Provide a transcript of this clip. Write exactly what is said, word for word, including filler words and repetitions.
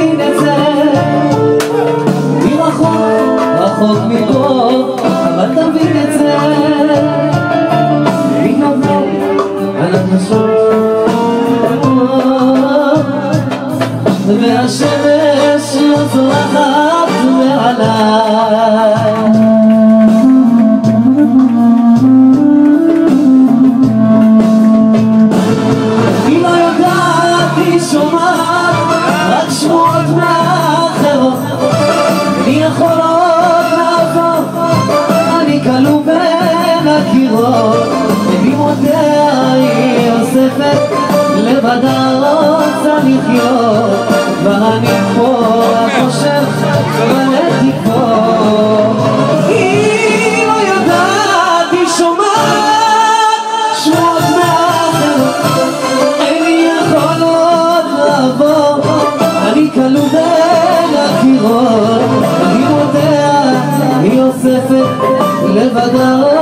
תבין את זה, היא רחוק, רחוק מפה, אבל תבין את זה, היא נובעת על הנשות והשמש לא זורחת מעליי. היא לא יודעת, היא שומעת רק שמועות מאחרות, אני יכול עוד לעבור, אני כלוא בין הקירות, ובמותיה היא אוספת לבדה רוצה לחיות, כבר אני פה חושב ולתקפות. היא לא יודעת, היא שומעת שמועות מאחרות, איני יכול עוד לעבור, אני כלוא בין הקירות, אני יודע היא אוספת לבדה